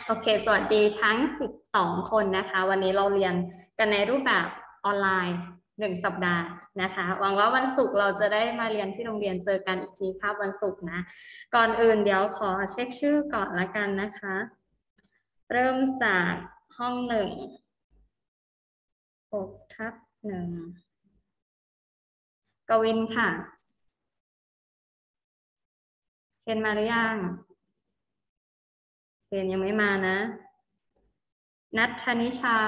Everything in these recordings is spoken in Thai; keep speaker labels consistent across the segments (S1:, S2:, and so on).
S1: โอเคสวัสดีทั้ง12คนนะคะวันนี้เราเรียนกันในรูปแบบออนไลน์1 สัปดาห์นะคะหวังว่าวันศุกร์เราจะได้มาเรียนที่โรงเรียนเจอกันอีกทีครับวันศุกร์นะก่อนอื่นเดี๋ยวขอเช็คชื่อก่อนละกันนะคะเริ่มจากห้อง6/1กวินค่ะเคนมาหรือยังเคนยังไม่มานะนัทธนิชา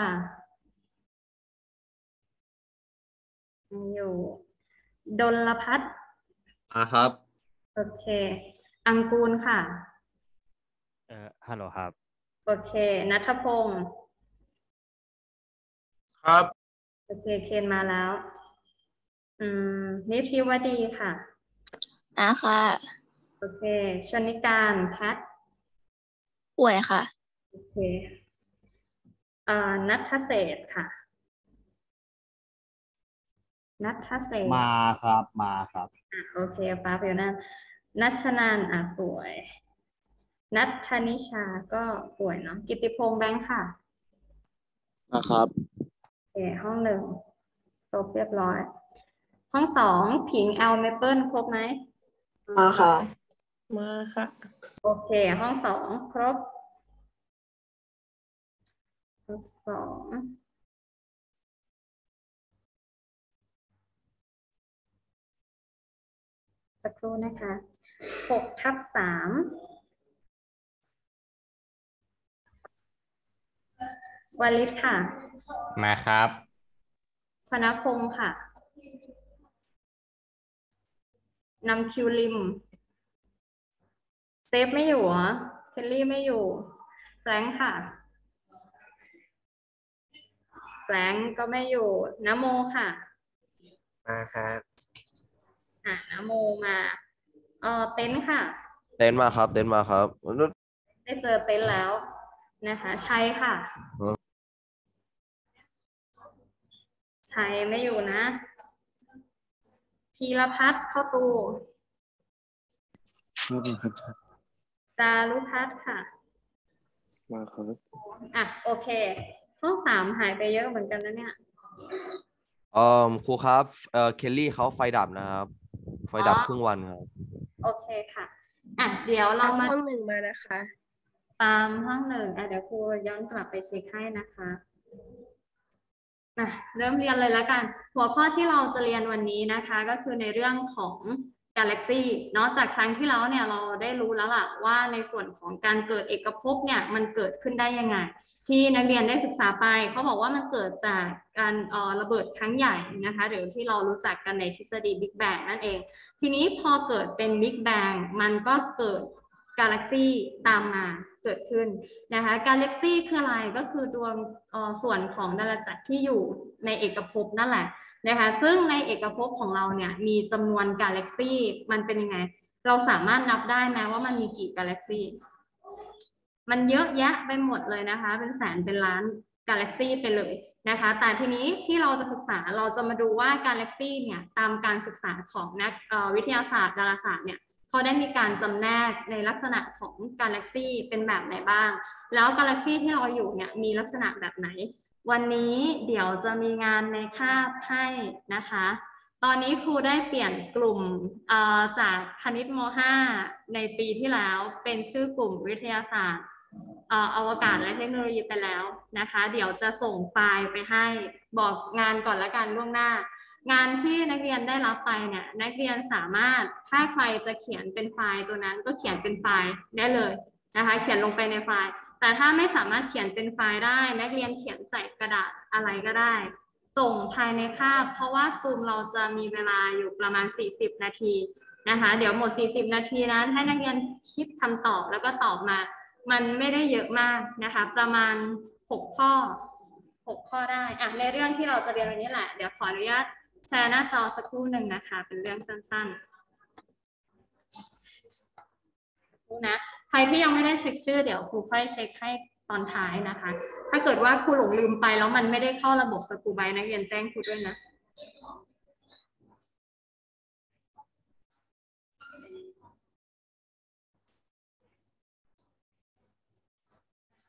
S1: ยังอยู่ดลพัฒน์
S2: ครับ
S1: โอเคอังกูลค่ะ
S3: ฮัลโหลครับ
S1: โอเคณัฐพงศ์
S2: ครับ
S1: โอเคเคนมาแล้วนิธิวดีค่ะ
S4: ค่ะ
S1: โอเคชนิการแพท
S4: ป่วยค่ะ
S1: โอเคนัทเศรษฐ์ค่ะนัทเศรษฐ์
S3: มาครับมาครับ
S1: โอเคป้าเพียวนั่นนัชนานป่วยนัทธนิชาก็ป่วยเนาะกิตติพงษ์แบงค์ค่ะ
S2: ครับ
S1: โอเคห้อง1ครบเรียบร้อยห้อง2ผิงแอลเมเปิลครบไหม
S4: มาค่ะ
S5: มาค่ะ
S1: โอเคห้อง2ครบ2สักครู่นะคะ6/3วลิตค่ะ
S3: มาครับ
S1: ธนพงศ์ค่ะนำคิวริมเซฟไม่อยู่เหรอเคลลี่ไม่อยู่แฟรงค์ค่ะแฟรงค์ก็ไม่อยู่นโมค่ะ
S2: มาครับ
S1: นโมมาเต็นท์ค่ะ
S2: เต้นมาครับ
S1: ได้เจอเต็นท์แล้วนะคะชัยค่ะชัยไม่อยู่นะธีรพัฒน์เข้าตูจารุพัฒน์ค่ะ
S2: มาครับ
S1: โอเคห้อง3หายไปเยอะเหมือนกันนะเนี่ย
S2: ครูครับเคลลี่เขาไฟดับนะครับไฟดับครึ่งวันครับ
S1: โอเคค่ะเดี๋ยวเรามา
S5: ห้อง1มานะคะ
S1: ตามห้อง1เดี๋ยวครูย้อนกลับไปเช็คให้นะคะเริ่มเรียนเลยแล้วกันหัวข้อที่เราจะเรียนวันนี้นะคะก็คือในเรื่องของกาแล็กซี่เนาะจากครั้งที่แล้วเนี่ยเราได้รู้แล้วล่ะว่าในส่วนของการเกิดเอกภพเนี่ยมันเกิดขึ้นได้ยังไงที่นักเรียนได้ศึกษาไปเขาบอกว่ามันเกิดจากการระเบิดครั้งใหญ่นะคะหรือที่เรารู้จักกันในทฤษฎีบิ๊กแบงนั่นเองทีนี้พอเกิดเป็นบิ๊กแบงมันก็เกิดกาแล็กซี่ตามมาเกิดขึ้นนะคะกาแล็กซี่คืออะไรก็คือดวงส่วนของดาราจักรที่อยู่ในเอกภพนั่นแหละนะคะซึ่งในเอกภพของเราเนี่ยมีจำนวนกาแล็กซี่มันเป็นยังไงเราสามารถนับได้ไหมว่ามันมีกี่กาแล็กซี่มันเยอะแยะไปหมดเลยนะคะเป็นแสนเป็นล้านกาแล็กซี่ไปเลยนะคะแต่ทีนี้ที่เราจะศึกษาเราจะมาดูว่ากาแล็กซี่เนี่ยตามการศึกษาของนักวิทยาศาสตร์ดาราศาสตร์เนี่ยเขาได้มีการจำแนกในลักษณะของกาแล็กซี่เป็นแบบไหนบ้างแล้วกาแล็กซี่ที่เราอยู่เนี่ยมีลักษณะแบบไหนวันนี้เดี๋ยวจะมีงานในคาบให้นะคะตอนนี้ครูได้เปลี่ยนกลุ่มจากคณิตม.5 ในปีที่แล้วเป็นชื่อกลุ่มวิทยาศาสตร์อวกาศและเทคโนโลยีไปแล้วนะคะเดี๋ยวจะส่งไฟล์ไปให้บอกงานก่อนละกันล่วงหน้างานที่นักเรียนได้รับไปเนี่ยนักเรียนสามารถถ้าใครจะเขียนเป็นไฟล์ตัวนั้นก็เขียนเป็นไฟล์ได้เลยนะคะเขียนลงไปในไฟล์แต่ถ้าไม่สามารถเขียนเป็นไฟล์ได้นักเรียนเขียนใส่กระดาษอะไรก็ได้ส่งภายในคาบเพราะว่าซูมเราจะมีเวลาอยู่ประมาณ40 นาทีนะคะเดี๋ยวหมด40 นาทีนั้นให้นักเรียนคิดคำตอบแล้วก็ตอบมามันไม่ได้เยอะมากนะคะประมาณ6 ข้อได้ในเรื่องที่เราจะเรียนวันนี้แหละเดี๋ยวขออนุญาตแชร์หน้าจอสักครู่หนึ่งนะคะเป็นเรื่องสั้นๆนะใครที่ยังไม่ได้เช็คชื่อเดี๋ยวครูค่อยเช็คให้ตอนท้ายนะคะถ้าเกิดว่าครูหลงลืมไปแล้วมันไม่ได้เข้าระบบสกูไบนักเรียนแจ้งครูด้วยนะ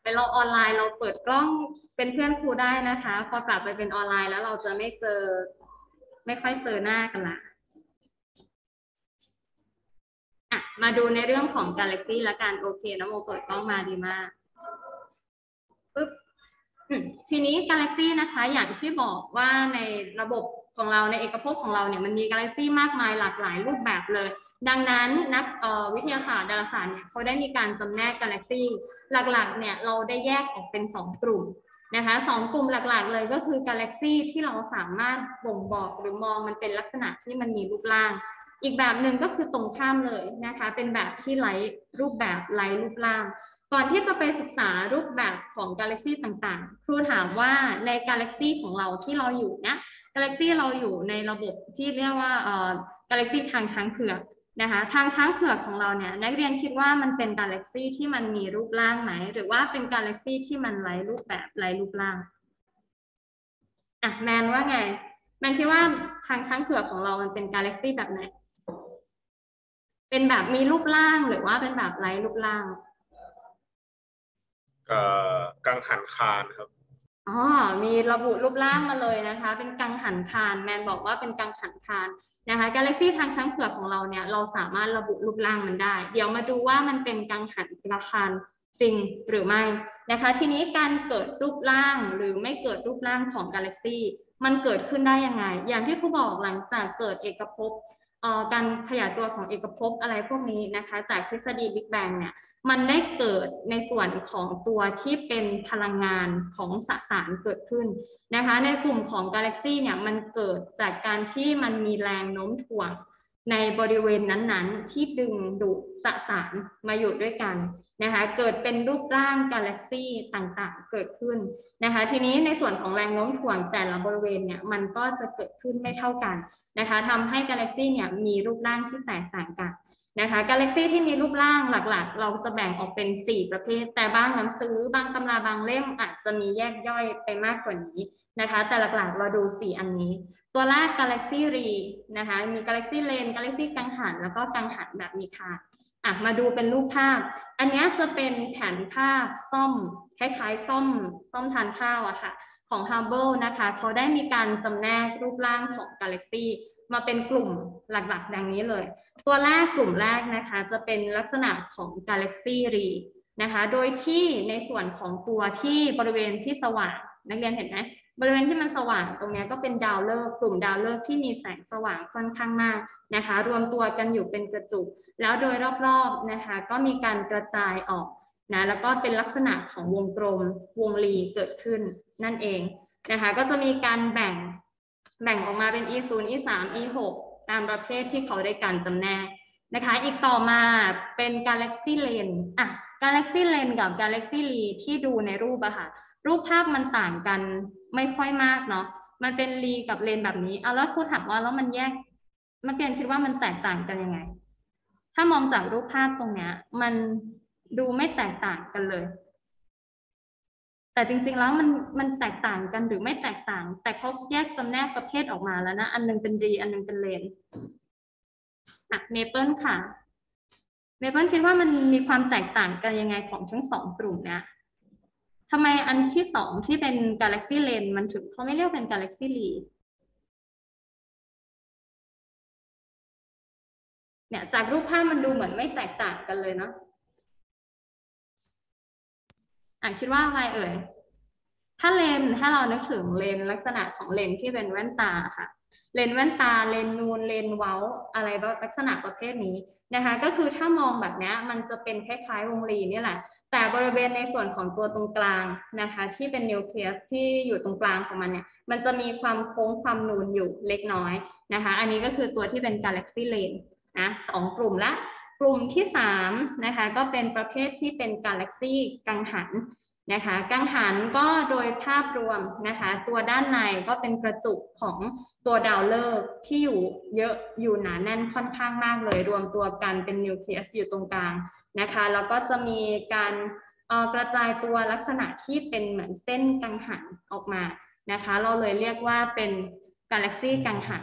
S1: เป็นเราออนไลน์เราเปิดกล้องเป็นเพื่อนครูได้นะคะพอกลับไปเป็นออนไลน์แล้วเราจะไม่ค่อยเจอหน้ากันละมาดูในเรื่องของ Galaxy ละกันโอเคนะโมเปิดกล้องมาดีมากปึ๊บทีนี้ Galaxy นะคะอย่างที่บอกว่าในระบบของเราในเอกภพของเราเนี่ยมันมี Galaxy มากมายหลากหลายรูปแบบเลยดังนั้นนักวิทยาศาสตร์ดาราศาสตร์เนี่ยเขาได้มีการจำแนก Galaxy หลักๆเนี่ยเราได้แยกออกเป็น2กลุ่มนะคะ2กลุ่มหลักๆเลยก็คือ Galaxy ที่เราสามารถบ่งบอกหรือมองมันเป็นลักษณะที่มันมีรูปร่างอีกแบบหนึ่งก็คือตรงข้ามเลยนะคะเป็นแบบที่ไร้รูปแบบไร้รูปร่างก่อนที่จะไปศึกษารูปแบบของกาแล็กซีต่างๆครูถามว่าในกาแล็กซีของเราที่เราอยู่นะกาแล็กซีเราอยู่ในระบบที่เรียกว่ากาแล็กซีทางช้างเผือกนะคะทางช้างเผือกของเราเนี่ยนักเรียนคิดว่ามันเป็นกาแล็กซีที่มันมีรูปร่างไหมหรือว่าเป็นกาแล็กซีที่มันไร้รูปแบบไร้รูปร่างแมนว่าไงแมนคิดว่าทางช้างเผือกของเรามันเป็นกาแล็กซีแบบไหนเป็นแบบมีรูปร่างหรือว่าเป็นแบบไร้รูปร่าง
S6: กังหันคานครับ
S1: มีระบุรูปร่างมาเลยนะคะเป็นกังหันคานแมนบอกว่าเป็นกังหันคานนะคะกาแล็กซี่ทางช้างเผือกของเราเนี่ยเราสามารถระบุรูปร่างมันได้เดี๋ยวมาดูว่ามันเป็นกังหันคานจริงหรือไม่นะคะทีนี้การเกิดรูปร่างหรือไม่เกิดรูปร่างของกาแล็กซี่มันเกิดขึ้นได้ยังไงอย่างที่ครูบอกหลังจากเกิดเอกภพการขยายตัวของเอกภพอะไรพวกนี้นะคะจากทฤษฎีบิ๊กแบงเนี่ยมันได้เกิดในส่วนของตัวที่เป็นพลังงานของสสารเกิดขึ้นนะคะในกลุ่มของกาแล็กซี่เนี่ยมันเกิดจากการที่มันมีแรงโน้มถ่วงในบริเวณนั้นๆที่ดึงดูดสสารมาอยู่ด้วยกันนะคะเกิดเป็นรูปร่างกาแล็กซี่ต่างๆเกิดขึ้นนะคะทีนี้ในส่วนของแรงโน้มถ่วงแต่ละบริเวณเนี่ยมันก็จะเกิดขึ้นไม่เท่ากันนะคะทำให้กาแล็กซี่เนี่ยมีรูปร่างที่แตกต่างกันนะคะกาแล็กซี่ที่มีรูปร่างหลักๆเราจะแบ่งออกเป็น4ประเภทแต่บางหนังสือบางตำราบางเล่มอาจจะมีแยกย่อยไปมากกว่านี้นะคะแต่หลักๆเราดู4อันนี้ตัวแรกกาแล็กซี่รีนะคะมีกาแล็กซี่เลนกาแล็กซี่กังหันแล้วก็กังหันแบบมีคานมาดูเป็นรูปภาพอันนี้จะเป็นแผนภาพซ่อมคล้ายๆซ่อมทานข้าวอะค่ะของ Hubble นะคะเขาได้มีการจำแนกรูปร่างของกาแล็กซี่มาเป็นกลุ่มหลักๆดังนี้เลยตัวแรกกลุ่มแรกนะคะจะเป็นลักษณะของ Galaxy Ray นะคะโดยที่ในส่วนของตัวที่บริเวณที่สว่างนักเรียนเห็นไหมบริเวณที่มันสว่างตรงนี้ก็เป็นดาวฤกษ์กลุ่มดาวฤกษ์ที่มีแสงสว่างค่อนข้างมากนะคะรวมตัวกันอยู่เป็นกระจุกแล้วโดยรอบๆนะคะก็มีการกระจายออกนะแล้วก็เป็นลักษณะของวงกลมวงรีเกิดขึ้นนั่นเองนะคะก็จะมีการแบ่งออกมาเป็น E0 E3 E6 ตามประเภทที่เขาได้การจำแนกนะคะอีกต่อมาเป็น Galaxy Lane Galaxy Lane กับ Galaxy Ray ที่ดูในรูปอะค่ะรูปภาพมันต่างกันไม่ค่อยมากเนาะมันเป็น Ray กับ Lane แบบนี้แล้วครูถามว่าแล้วมันแยกนักเรียนคิดว่ามันแตกต่างกันยังไงถ้ามองจากรูปภาพตรงเนี้ยมันดูไม่แตกต่างกันเลยแต่จริงๆแล้วมันแตกต่างกันหรือไม่แตกต่างแต่เขาแยกจำแนกประเภทออกมาแล้วนะอันนึงเป็นรีอันนึงเป็นเลนเมเปิลค่ะเมเปิลคิดว่ามันมีความแตกต่างกันยังไงของทั้ง2กลุ่มเนี้ยทำไมอันที่2ที่เป็น Galaxy Lane มันถึงเขาไม่เรียกเป็น Galaxy Ray เนี่ยจากรูปภาพมันดูเหมือนไม่แตกต่างกันเลยเนาะคิดว่าอะไรเอ่ยถ้าเลนถ้าเรานึกถึงเลนลักษณะของเลนที่เป็นแว่นตาค่ะเลนแว่นตาเลนนูนเลนเว้าอะไรลักษณะประเภทนี้นะคะก็คือถ้ามองแบบนี้มันจะเป็นคล้ายๆวงรีนี่แหละแต่บริเวณในส่วนของตัวตรงกลางนะคะที่เป็นนิวเคลียสที่อยู่ตรงกลางของมันเนี่ยมันจะมีความโค้งความนูนอยู่เล็กน้อยนะคะอันนี้ก็คือตัวที่เป็น Galaxy Lane นะ2กลุ่มละกลุ่มที่3นะคะก็เป็นประเภทที่เป็น Galaxy กังหันนะคะกังหันก็โดยภาพรวมนะคะตัวด้านในก็เป็นกระจุกของตัวดาวฤกษ์ที่อยู่เยอะอยู่หนาแน่นค่อนข้างมากเลยรวมตัวกันเป็นนิวเคลียสอยู่ตรงกลางนะคะแล้วก็จะมีการกระจายตัวลักษณะที่เป็นเหมือนเส้นกังหันออกมานะคะเราเลยเรียกว่าเป็นกาแล็กซี่กังหัน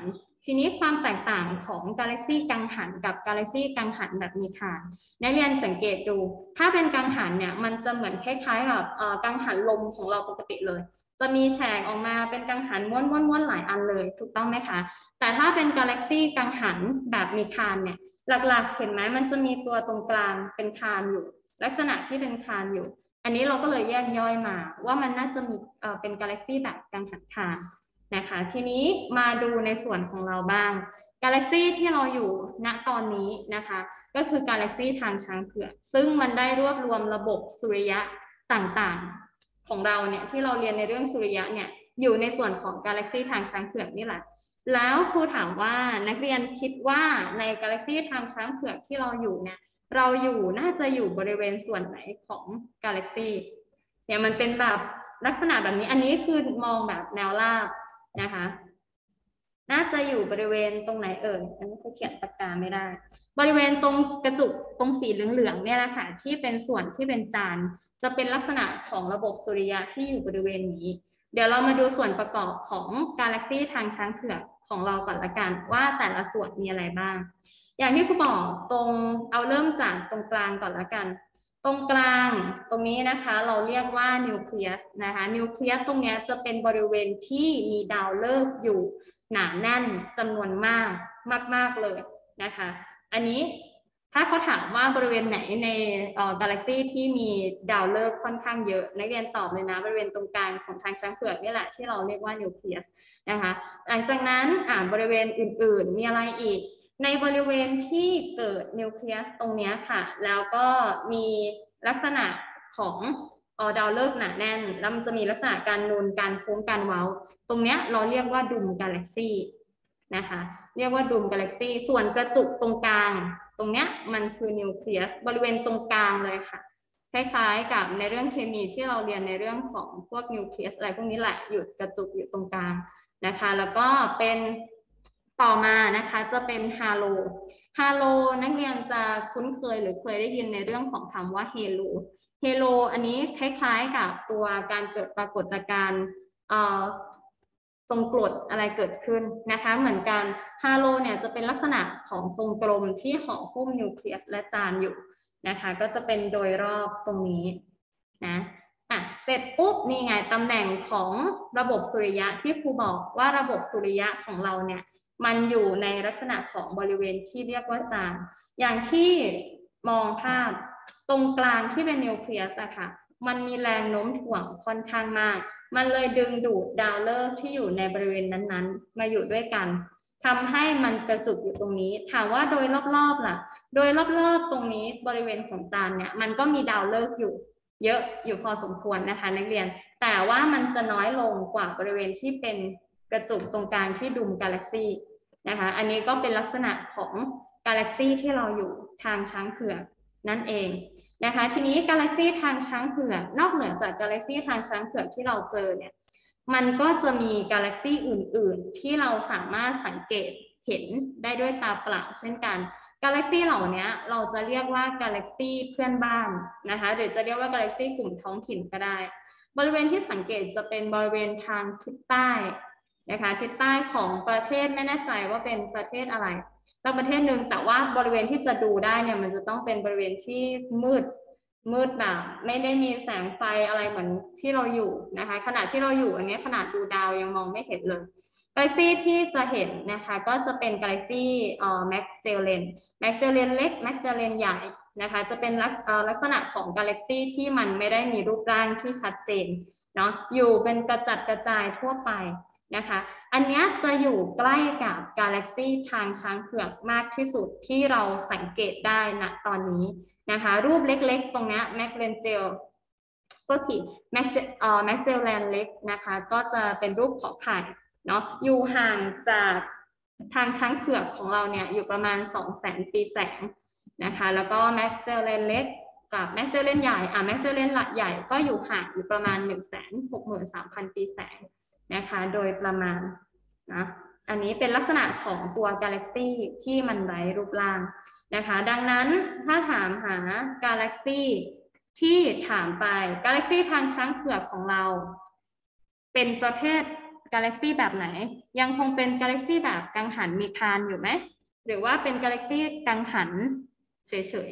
S1: ทีนี้ความแตกต่างของกาแล็กซี่กังหันกับกาแล็กซี่กังหันแบบมีคานนักเรียนสังเกตดูถ้าเป็นกังหันเนี่ยมันจะเหมือนคล้ายๆกับกังหันลมของเราปกติเลยจะมีแฉกออกมาเป็นกังหันม้วนๆหลายอันเลยถูกต้องไหมคะแต่ถ้าเป็นกาแล็กซี่กังหันแบบมีคานเนี่ยหลักๆเห็นไหมมันจะมีตัวตรงกลางเป็นคานอยู่ลักษณะที่เป็นคานอยู่อันนี้เราก็เลยแยกย่อยมาว่ามันน่าจะมีเป็นกาแล็กซี่แบบกังหันคานนะคะทีนี้มาดูในส่วนของเราบ้างกาแล็กซี่ที่เราอยู่ณตอนนี้นะคะก็คือกาแล็กซี่ทางช้างเผือกซึ่งมันได้รวบรวมระบบสุริยะต่างๆของเราเนี่ยที่เราเรียนในเรื่องสุริยะเนี่ยอยู่ในส่วนของกาแล็กซี่ทางช้างเผือกนี่แหละแล้วครูถามว่านักเรียนคิดว่าในกาแล็กซี่ทางช้างเผือกที่เราอยู่เนี่ยเราอยู่น่าจะอยู่บริเวณส่วนไหนของกาแล็กซี่เนี่ยมันเป็นแบบลักษณะแบบนี้อันนี้คือมองแบบแนวราบนะคะน่าจะอยู่บริเวณตรงไหนเอ่ยอันนี้เขาเขียนปากกาไม่ได้บริเวณตรงกระจุกตรงสีเหลืองๆเนี่ยแหละค่ะที่เป็นส่วนที่เป็นจานจะเป็นลักษณะของระบบสุริยะที่อยู่บริเวณนี้เดี๋ยวเรามาดูส่วนประกอบของกาแล็กซี่ทางช้างเผือกของเราก่อนละกันว่าแต่ละส่วนมีอะไรบ้างอย่างที่ครูบอกตรงเอาเริ่มจากตรงกลางก่อนละกันตรงกลางตรงนี้นะคะเราเรียกว่านิวเคลียสนะคะนิวเคลียสตรงนี้จะเป็นบริเวณที่มีดาวฤกษ์อยู่หนาแน่นจำนวนมากเลยนะคะอันนี้ถ้าเขาถามว่าบริเวณไหนในกาแล็กซี่ที่มีดาวฤกษ์ค่อนข้างเยอะนักเรียนตอบเลยนะบริเวณตรงกลางของทางช้างเผือกนี่แหละที่เราเรียกว่านิวเคลียสนะคะหลังจากนั้นบริเวณอื่นๆมีอะไรอีกในบริเวณที่เกิดนิวเคลียสตรงนี้ค่ะแล้วก็มีลักษณะของดาวฤกษ์หนาแน่นแล้วมันจะมีลักษณะการนูนการโค้งการเว้าตรงนี้เราเรียกว่าดุมกาแล็กซี่นะคะเรียกว่าดุมกาแล็กซี่ส่วนกระจุกตรงกลางตรงนี้มันคือนิวเคลียสบริเวณตรงกลางเลยค่ะคล้ายๆกับในเรื่องเคมีที่เราเรียนในเรื่องของพวกนิวเคลียสอะไรพวกนี้แหละอยู่กระจุกอยู่ตรงกลางนะคะแล้วก็เป็นต่อมานะคะจะเป็นฮาโลนักเรียนจะคุ้นเคยหรือเคยได้ยินในเรื่องของคำว่าเฮโลอันนี้คล้ายๆกับตัวการเกิดปรากฏการณ์ทรงกรดอะไรเกิดขึ้นนะคะเหมือนกันฮาโลเนี่ยจะเป็นลักษณะของทรงกลมที่ห่อหุ้มนิวเคลียสและจานอยู่นะคะก็จะเป็นโดยรอบตรงนี้นะเสร็จปุ๊บนี่ไงตำแหน่งของระบบสุริยะที่ครูบอกว่าระบบสุริยะของเราเนี่ยมันอยู่ในลักษณะของบริเวณที่เรียกว่าจานอย่างที่มองภาพตรงกลางที่เป็นนิวเคลียสอะค่ะมันมีแรงโน้มถ่วงค่อนข้างมากมันเลยดึงดูดดาวฤกษ์ที่อยู่ในบริเวณนั้นๆมาอยู่ด้วยกันทำให้มันกระจุกอยู่ตรงนี้ถามว่าโดยรอบๆล่ะโดยรอบๆตรงนี้บริเวณของจานเนี่ยมันก็มีดาวฤกษ์อยู่เยอะอยู่พอสมควรนะคะนักเรียนแต่ว่ามันจะน้อยลงกว่าบริเวณที่เป็นกระจุกตรงกลางที่ดุมกาแล็กซี่นะคะอันนี้ก็เป็นลักษณะของกาแล็กซี่ที่เราอยู่ทางช้างเผือกนั่นเองนะคะทีนี้กาแล็กซี่ทางช้างเผือกนอกเหนือจากกาแล็กซี่ทางช้างเผือกที่เราเจอเนี่ยมันก็จะมีกาแล็กซี่อื่นๆที่เราสามารถสังเกตเห็นได้ด้วยตาเปล่าเช่นกันกาแล็กซี่เหล่านี้เราจะเรียกว่ากาแล็กซี่เพื่อนบ้านนะคะหรือจะเรียกว่ากาแล็กซี่กลุ่มท้องถิ่นก็ได้บริเวณที่สังเกตจะเป็นบริเวณทางทิศใต้นะคะทิศใต้ของประเทศไม่แน่ใจว่าเป็นประเทศอะไรสักประเทศหนึ่งแต่ว่าบริเวณที่จะดูได้เนี่ยมันจะต้องเป็นบริเวณที่มืดแบบไม่ได้มีแสงไฟอะไรเหมือนที่เราอยู่นะคะขณะที่เราอยู่อันนี้ขนาดดูดาวยังมองไม่เห็นเลยกาแล็กซี่ที่จะเห็นนะคะก็จะเป็นกาแล็กซี่แมกเจลเลนเล็กแมกเจลเลนใหญ่นะคะจะเป็นลักษณะของกาแล็กซี่ที่มันไม่ได้มีรูปร่างที่ชัดเจนเนาะอยู่เป็นกระจัดกระจายทั่วไปนะคะอันนี้จะอยู่ใกล้กับกาแล็กซี่ทางช้างเผือกมากที่สุดที่เราสังเกตได้ณตอนนี้นะคะรูปเล็กๆตรงนี้แมกเลนเจลก็คือแมกเจลแลนเล็กนะคะก็จะเป็นรูปขอไข่เนาะอยู่ห่างจากทางช้างเผือกของเราเนี่ยอยู่ประมาณ 200,000 ปีแสงนะคะแล้วก็แมกเจลเลนเล็กกับแมกเจลเลนใหญ่แมกเจลเลนใหญ่ก็อยู่ห่างอยู่ประมาณ 163,000 ปีแสงนะคะโดยประมาณนะอันนี้เป็นลักษณะของตัวกาแล็กซี่ที่มันไร้รูปร่างนะคะดังนั้นถ้าถามหากาแล็กซี่ที่ถามไปกาแล็กซี่ทางช้างเผือกของเราเป็นประเภทกาแล็กซี่แบบไหนยังคงเป็นกาแล็กซี่แบบกังหันมีคานอยู่ไหมหรือว่าเป็นกาแล็กซี่กังหันเฉย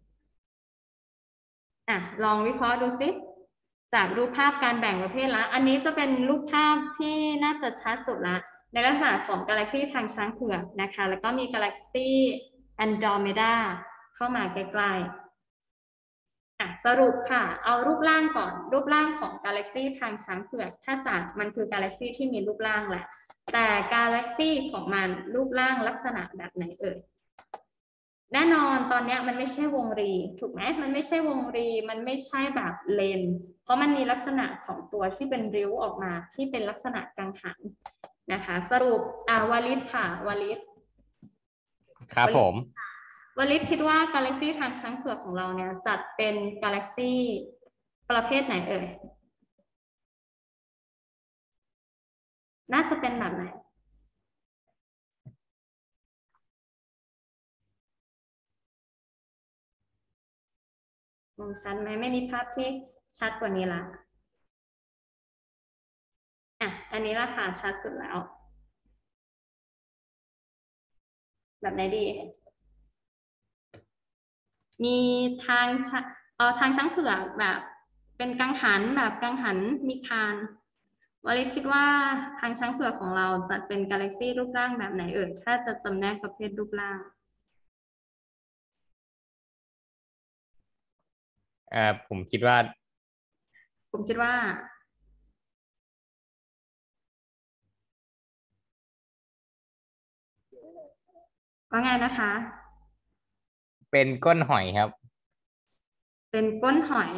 S1: ๆลองวิเคราะห์ดูสิจากรูปภาพการแบ่งประเภทละอันนี้จะเป็นรูปภาพที่น่าจะชัดสุดละในลักษณะของกาแล็กซี่ทางช้างเผือกนะคะแล้วก็มีกาแล็กซี่แอนโดรเมดาเข้ามาใกล้ๆสรุปค่ะเอารูปร่างก่อนรูปร่างของกาแล็กซี่ทางช้างเผือกถ้าจากมันคือกาแล็กซี่ที่มีรูปร่างแหละแต่กาแล็กซี่ของมันรูปร่างลักษณะแบบไหนเอ่ยแน่นอนตอนนี้มันไม่ใช่วงรีถูกไหมมันไม่ใช่วงรีมันไม่ใช่แบบเลนเพราะมันมีลักษณะของตัวที่เป็นริ้วออกมาที่เป็นลักษณะกังหันนะคะสรุปวลิตค่ะวลิต
S3: ครับผม
S1: วลิตคิดว่ากาแล็กซี่ทางช้างเผือกของเราเนี่ยจัดเป็นกาแล็กซี่ประเภทไหนเอ่ยน่าจะเป็นแบบไหนมองชัดไหมไม่มีภาพที่ชัดกว่านี้ละอันนี้ละค่ะชัดสุดแล้วแบบไหนดีมีทางช้างเผือกแบบเป็นกังหันแบบกังหันมีคานวลิตคิดว่าทางช้างเผือกของเราจัดเป็นกาแล็กซี่รูปร่างแบบไหนเอ่ยถ้าจะจำแนกประเภทรูปร่าง
S3: ผมคิดว่า
S1: ว่าไงนะคะ
S3: เป็นก้นหอยครับ
S1: เป็นก้นหอย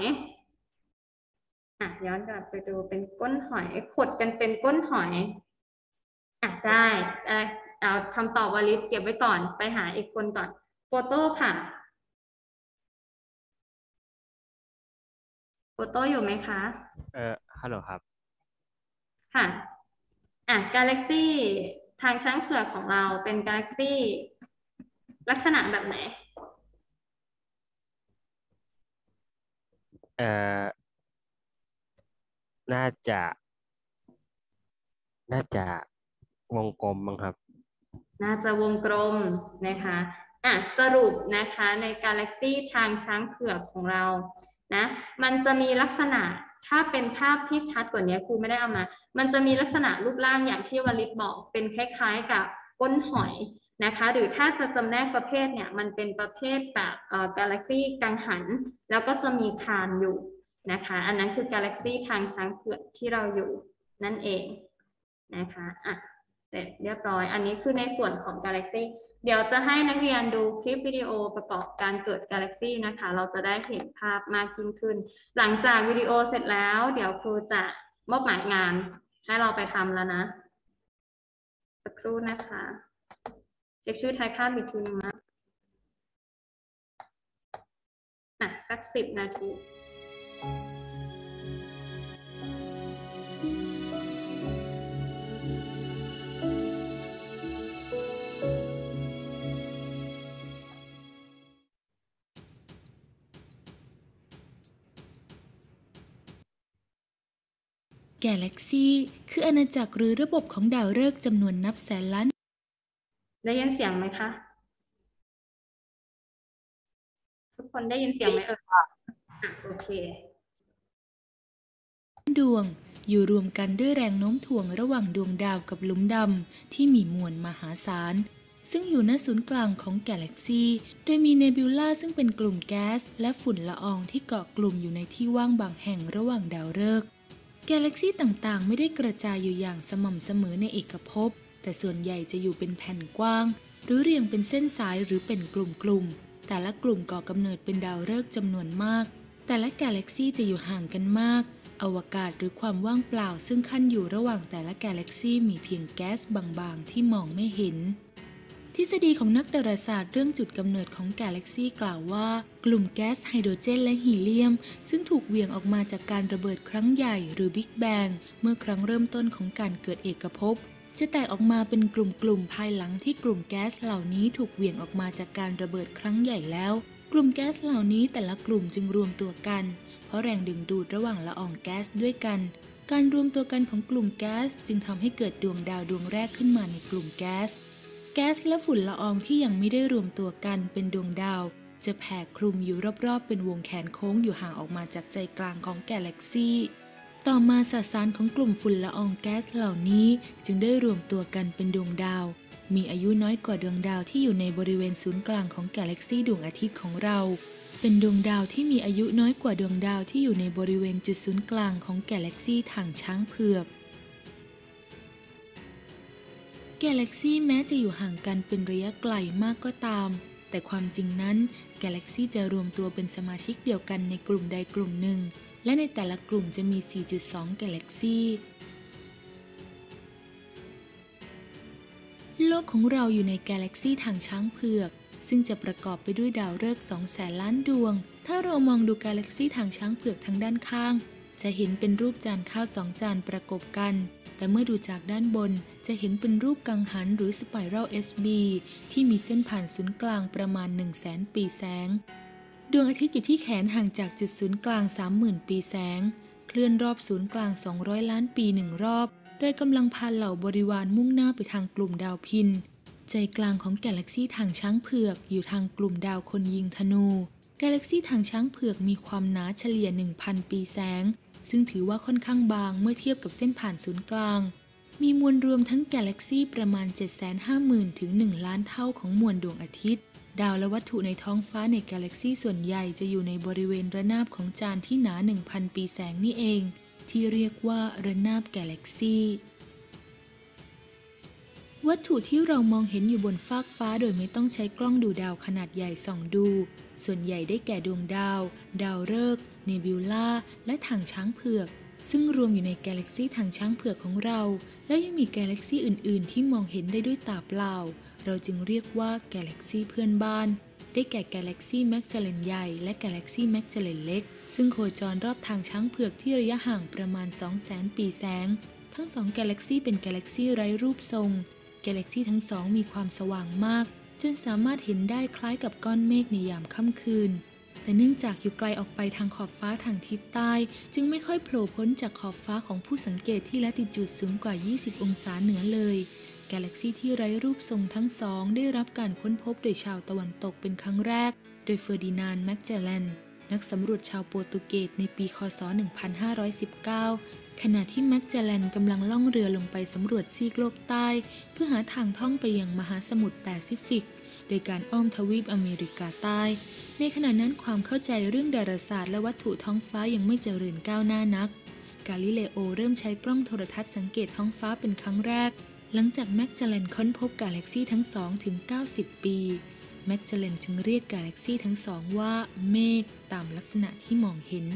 S1: ย้อนกลับไปดูเป็นก้นหอยขดกันเป็นก้นหอยได้เอาคำตอบวลิตเก็บไว้ก่อนไปหาอีกคนก่อนโฟโต้ค่ะโฟโต้อยู่ไหมคะ
S3: ฮัลโหลครับ
S1: ค่ะกาแล็กซี่ทางช้างเผือกของเราเป็นกาแล็กซี่ลักษณะแบบไหน
S3: น่าจะวงกลมมั้งครับ
S1: น่าจะวงกลมนะคะสรุปนะคะในกาแล็กซี่ทางช้างเผือกของเรานะมันจะมีลักษณะถ้าเป็นภาพที่ชัดกว่านี้ครูไม่ได้เอามามันจะมีลักษณะรูปร่างอย่างที่วลิตบอกเป็นคล้ายๆกับก้นหอยนะคะหรือถ้าจะจำแนกประเภทเนี่ยมันเป็นประเภทแบบกาแล็กซี่กังหันแล้วก็จะมีคานอยู่นะคะอันนั้นคือกาแล็กซี่ทางช้างเผือกที่เราอยู่นั่นเองนะคะเสร็จเรียบร้อยอันนี้คือในส่วนของกาแล็กซี่เดี๋ยวจะให้นักเรียนดูคลิปวิดีโอประกอบการเกิดกาแล็กซี่นะคะเราจะได้เห็นภาพมากยิ่งขึ้นหลังจากวิดีโอเสร็จแล้วเดี๋ยวครูจะมอบหมายงานให้เราไปทำแล้วนะสักครู่นะคะเช็คชื่อท้ายคาบอีกทีนึงนะสัก10 นาที
S7: กาแล็กซี่คืออาณาจักรหรือระบบของดาวฤกษ์จำนวนนับแสนล้าน
S1: ได้ยินเสียงไหมคะทุกคนได้ยินเสียงไหมโอเค
S7: ดวงอยู่รวมกันด้วยแรงโน้มถ่วงระหว่างดวงดาวกับหลุมดำที่มีมวลมหาศาลซึ่งอยู่ณศูนย์กลางของกาแล็กซีโดยมีเนบิวลาซึ่งเป็นกลุ่มแก๊สและฝุ่นละอองที่เกาะกลุ่มอยู่ในที่ว่างบางแห่งระหว่างดาวฤกษ์กาแล็กซี่ต่างๆไม่ได้กระจายอยู่อย่างสม่ำเสมอในเอกภพแต่ส่วนใหญ่จะอยู่เป็นแผ่นกว้างหรือเรียงเป็นเส้นสายหรือเป็นกลุ่มๆแต่ละกลุ่มก่อกำเนิดเป็นดาวฤกษ์จำนวนมากแต่ละกาแล็กซี่จะอยู่ห่างกันมากอวกาศหรือความว่างเปล่าซึ่งขั้นอยู่ระหว่างแต่ละกาแล็กซี่มีเพียงแก๊สบางๆที่มองไม่เห็นทฤษฎีของนักดาราศาสตร์เรื่องจุดกำเนิดของกาแล็กซี่กล่าวว่ากลุ่มแก๊สไฮโดรเจนและฮีเลียมซึ่งถูกเหวี่ยงออกมาจากการระเบิดครั้งใหญ่หรือบิ๊กแบงเมื่อครั้งเริ่มต้นของการเกิดเอกภพจะแตกออกมาเป็นกลุ่มๆภายหลังที่กลุ่มแก๊สเหล่านี้ถูกเหวี่ยงออกมาจากการระเบิดครั้งใหญ่แล้วกลุ่มแก๊สเหล่านี้แต่ละกลุ่มจึงรวมตัวกันเพราะแรงดึงดูดระหว่างละอองแก๊สด้วยกันการรวมตัวกันของกลุ่มแก๊สจึงทำให้เกิดดวงดาวดวงแรกขึ้นมาในกลุ่มแก๊สและฝุ่นละอองที่ยังไม่ได้รวมตัวกันเป็นดวงดาวจะแผ่คลุมอยู่รอบๆเป็นวงแขนโค้งอยู่ห่างออกมาจากใจกลางของกาแล็กซีต่อมาสสารของกลุ่มฝุ่นละอองแก๊สเหล่านี้จึงได้รวมตัวกันเป็นดวงดาวมีอายุน้อยกว่าดวงดาวที่อยู่ในบริเวณศูนย์กลางของกาแล็กซีดวงอาทิตย์ของเราเป็นดวงดาวที่มีอายุน้อยกว่าดวงดาวที่อยู่ในบริเวณจุดศูนย์กลางของกาแล็กซีทางช้างเผือกกาแล็กซีแม้จะอยู่ห่างกันเป็นระยะไกลมากก็ตามแต่ความจริงนั้นกาแล็กซีจะรวมตัวเป็นสมาชิกเดียวกันในกลุ่มใดกลุ่มหนึ่งและในแต่ละกลุ่มจะมี 4.2 กาแล็กซีโลกของเราอยู่ในกาแล็กซีทางช้างเผือกซึ่งจะประกอบไปด้วยดาวฤกษ์ 200,000 ล้านดวงถ้าเรามองดูกาแล็กซีทางช้างเผือกทางด้านข้างจะเห็นเป็นรูปจานข้าว2 จานประกบกันแต่เมื่อดูจากด้านบนจะเห็นเป็นรูปกังหันหรือสไปรัล SB ที่มีเส้นผ่านศูนย์กลางประมาณ 100,000 ปีแสงดวงอาทิตย์อยู่ที่แขนห่างจากจุดศูนย์กลาง 30,000 ปีแสงเคลื่อนรอบศูนย์กลาง 200 ล้านปี1 รอบโดยกำลังพาเหล่าบริวารมุ่งหน้าไปทางกลุ่มดาวพินใจกลางของกาแล็กซีทางช้างเผือกอยู่ทางกลุ่มดาวคนยิงธนูกาแล็กซีทางช้างเผือกมีความหนาเฉลี่ย 1,000 ปีแสงซึ่งถือว่าค่อนข้างบางเมื่อเทียบกับเส้นผ่านศูนย์กลางมีมวลรวมทั้งกาแล็กซีประมาณ 750,000 ถึง 1 ล้านเท่าของมวลดวงอาทิตย์ดาวและวัตถุในท้องฟ้าในกาแล็กซีส่วนใหญ่จะอยู่ในบริเวณระนาบของจานที่หนา 1,000 ปีแสงนี่เองที่เรียกว่าระนาบกาแล็กซีวัตถุที่เรามองเห็นอยู่บนฟากฟ้าโดยไม่ต้องใช้กล้องดูดาวขนาดใหญ่ส่องดูส่วนใหญ่ได้แก่ดวงดาวดาวฤกษ์เนบิวลาและทางช้างเผือกซึ่งรวมอยู่ในกาแล็กซีทางช้างเผือกของเราและยังมีกาแล็กซีอื่นๆที่มองเห็นได้ด้วยตาเปล่าเราจึงเรียกว่ากาแล็กซีเพื่อนบ้านได้แก่กาแล็กซีแมกเจลเลนใหญ่และกาแล็กซีแมกเจลเลนเล็กซึ่งโคจรรอบทางช้างเผือกที่ระยะห่างประมาณ 200,000 ปีแสงทั้ง2กาแล็กซีเป็นกาแล็กซีไร้รูปทรงกาแล็กซีทั้งสองมีความสว่างมากจนสามารถเห็นได้คล้ายกับก้อนเมฆในยามค่ำคืนแต่เนื่องจากอยู่ไกลออกไปทางขอบฟ้าทางทิศใต้จึงไม่ค่อยโผล่พ้นจากขอบฟ้าของผู้สังเกตที่ละติจูดสูงกว่า 20 องศาเหนือเลยกาแล็กซีที่ไร้รูปทรงทั้งสองได้รับการค้นพบโดยชาวตะวันตกเป็นครั้งแรกโดยเฟอร์ดินานด์ แมกเจลเลนนักสำรวจชาวโปรตุเกสในปีค.ศ. 1519ขณะที่แมกเจลเลนกำลังล่องเรือลงไปสำรวจซีกโลกใต้เพื่อหาทางท่องไปยังมหาสมุทรแปซิฟิกโดยการอ้อมทวีปอเมริกาใต้ในขณะนั้นความเข้าใจเรื่องดาราศาสตร์และวัตถุท้องฟ้ายังไม่เจริญก้าวหน้านักกาลิเลโอเริ่มใช้กล้องโทรทัศน์สังเกตท้องฟ้าเป็นครั้งแรกหลังจากแมกเจลเลนค้นพบกาแล็กซีทั้งสองถึง90 ปีแมกเจลเลนจึงเรียกกาแล็กซีทั้งสองว่าเมฆตามลักษณะที่มองเห็น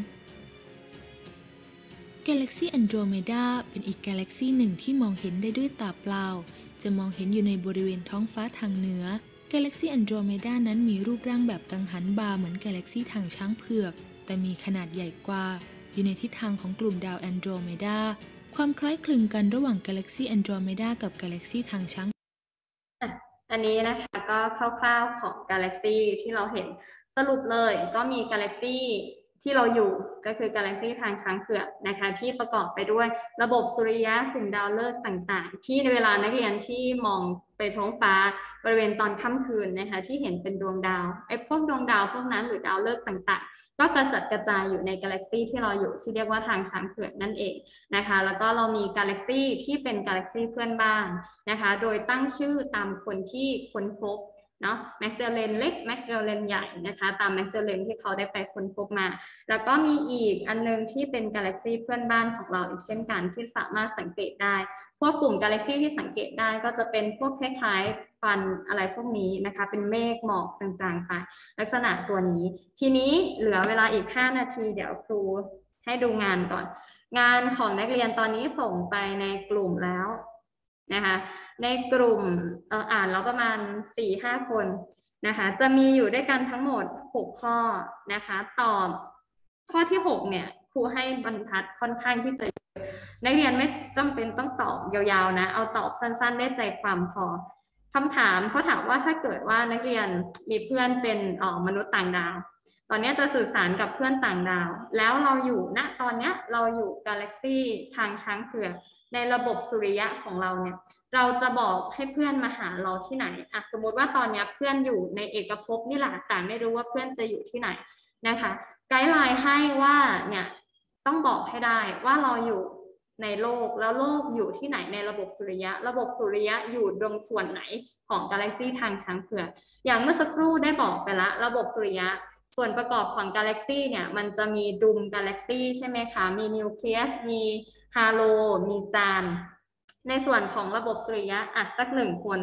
S7: กาแล็กซีแอนโดรเมดาเป็นอีกกาแล็กซีหนึ่งที่มองเห็นได้ด้วยตาเปล่าจะมองเห็นอยู่ในบริเวณท้องฟ้าทางเหนือกาแล็กซีแอนโดรเมดานั้นมีรูปร่างแบบกังหันบาร์เหมือนกาแล็กซีทางช้างเผือกแต่มีขนาดใหญ่กว่าอยู่ในทิศทางของกลุ่มดาวแอนโดรเมดาความคล้ายคลึงกันระหว่างกาแล็กซีแอนโดรเมดากับกาแล็กซีทางช้าง
S1: อันนี้นะคะก็คร่าวๆของกาแล็กซีที่เราเห็นสรุปเลยก็มีกาแล็กซีที่เราอยู่ก็คือกาแล็กซีทางช้างเผือกนะคะที่ประกอบไปด้วยระบบสุริยะกลุ่มดาวฤกษ์ต่างๆที่ในเวลานักเรียนที่มองไปท้องฟ้าบริเวณตอนค่ำคืนนะคะที่เห็นเป็นดวงดาวพวกดวงดาวพวกนั้นหรือดาวฤกษ์ต่างๆก็กระจัดกระจายอยู่ในกาแล็กซีที่เราอยู่ที่เรียกว่าทางช้างเผือกนั่นเองนะคะแล้วก็เรามีกาแล็กซีที่เป็นกาแล็กซีเพื่อนบ้านนะคะโดยตั้งชื่อตามคนที่ค้นพบเนาะแมกเจลเลนเล็กแมกเจลเลนใหญ่นะคะตามแมกเจลเลนที่เขาได้ไปค้นพบมาแล้วก็มีอีกอันนึงที่เป็นกาแล็กซีเพื่อนบ้านของเราอีกเช่นกันที่สามารถสังเกตได้พวกกลุ่มกาแล็กซีที่สังเกตได้ก็จะเป็นพวกคล้ายๆฟันอะไรพวกนี้นะคะเป็นเมฆหมอกจางๆไปลักษณะตัวนี้ทีนี้เหลือเวลาอีก5 นาทีเดี๋ยวครูให้ดูงานก่อนงานของนักเรียนตอนนี้ส่งไปในกลุ่มแล้วนะคะในกลุ่มอ่านแล้วประมาณ 4-5 คนนะคะจะมีอยู่ด้วยกันทั้งหมด6ข้อนะคะตอบข้อที่6เนี่ยครูให้บรรทัดค่อนข้างที่จะนักเรียนไม่จำเป็นต้องตอบยาวๆนะเอาตอบสั้นๆได้ใจความพอคำถามเขาถามว่าถ้าเกิดว่านักเรียนมีเพื่อนเป็นมนุษย์ต่างดาวตอนนี้จะสื่อสารกับเพื่อนต่างดาวแล้วเราอยู่ณตอนนี้เราอยู่กาแล็กซี่ทางช้างเผือกในระบบสุริยะของเราเนี่ยเราจะบอกให้เพื่อนมาหาเราที่ไหนสมมติว่าตอนนี้เพื่อนอยู่ในเอกภพนี่แหละแต่ไม่รู้ว่าเพื่อนจะอยู่ที่ไหนนะคะไกด์ไลน์ให้ว่าเนี่ยต้องบอกให้ได้ว่าเราอยู่ในโลกแล้วโลกอยู่ที่ไหนในระบบสุริยะระบบสุริยะอยู่ดวงส่วนไหนของกาแล็กซี่ทางช้างเผือกอย่างเมื่อสักครู่ได้บอกไปละระบบสุริยะส่วนประกอบของกาแล็กซี่เนี่ยมันจะมีดุมกาแล็กซี่ใช่ไหมคะมีนิวเคลียสมีฮาโลมีจานในส่วนของระบบสุริยะสักหนึ่งคน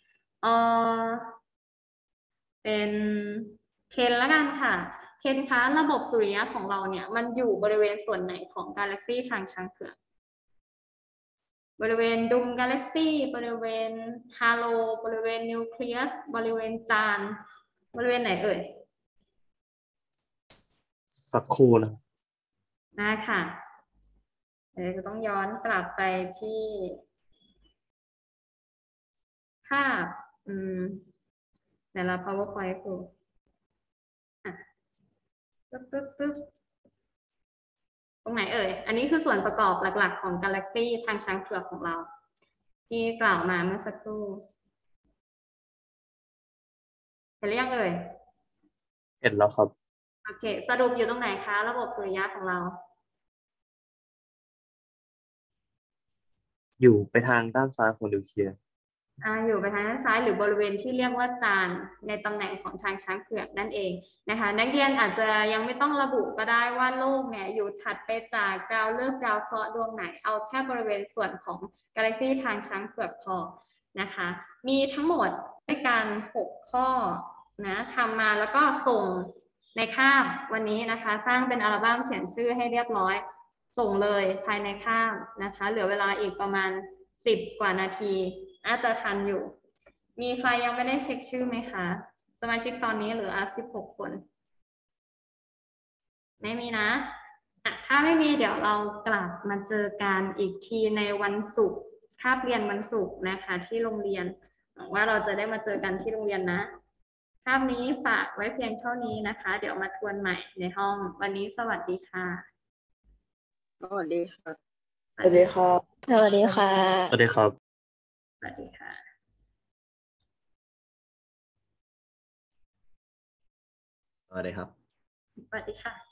S1: เป็นเคนละกันค่ะเคนคะระบบสุริยะของเราเนี่ยมันอยู่บริเวณส่วนไหนของกาแล็กซี่ทางช้างเผือกบริเวณดุมกาแล็กซี่บริเวณฮาโลบริเวณนิวเคลียสบริเวณจานบริเวณไหนเอ่ย
S8: สักครู่นะ
S1: ได้ค่ะจะต้องย้อนกลับไปที่ภาพในละ PowerPoint ครูปึ๊บตรงไหนเอ่ยอันนี้คือส่วนประกอบหลักๆของกาแล็กซี่ทางช้างเผือกของเราที่กล่าวมาเมื่อสักครู่เห็นหรือยังเอ่ย
S8: เห็นแล้วครับ
S1: โอเคสรุปอยู่ตรงไหนคะระบบสุริยะของเรา
S8: อยู่ไปทางด้านซ้ายของนิวเคลียร์
S1: อยู่ไปทางด้านซ้ายหรือบริเวณที่เรียกว่าจานในตำแหน่งของทางช้างเผือกนั่นเองนะคะนักเรียนอาจจะยังไม่ต้องระบุก็ได้ว่าโลกเนี่ยอยู่ถัดไปจากดาวฤกษ์ดาวเคราะห์ดวงไหนเอาแค่บริเวณส่วนของกาแล็กซี่ทางช้างเผือกพอนะคะมีทั้งหมดด้วยกัน6ข้อนะทำมาแล้วก็ส่งในคาบวันนี้นะคะสร้างเป็นอัลบั้มเขียนชื่อให้เรียบร้อยส่งเลยภายในคาบนะคะเหลือเวลาอีกประมาณ10 กว่านาทีอาจจะทันอยู่มีใครยังไม่ได้เช็คชื่อไหมคะสมาชิกตอนนี้เหลือ16 คนไม่มีนะถ้าไม่มีเดี๋ยวเรากลับมาเจอกันอีกทีในวันศุกร์คาบเรียนวันศุกร์นะคะที่โรงเรียนหวังว่าเราจะได้มาเจอกันที่โรงเรียนนะคาบนี้ฝากไว้เพียงเท่านี้นะคะเดี๋ยวมาทวนใหม่ในห้องวันนี้สวัสดีค่ะ
S4: สวัสดีค่ะ
S5: สวัสดีครับ
S4: สวัสดีค่ะ
S8: สวัสดีครับ
S1: สวัสดีค่ะ
S2: สวัสดีครับ
S1: สวัสดีค่ะ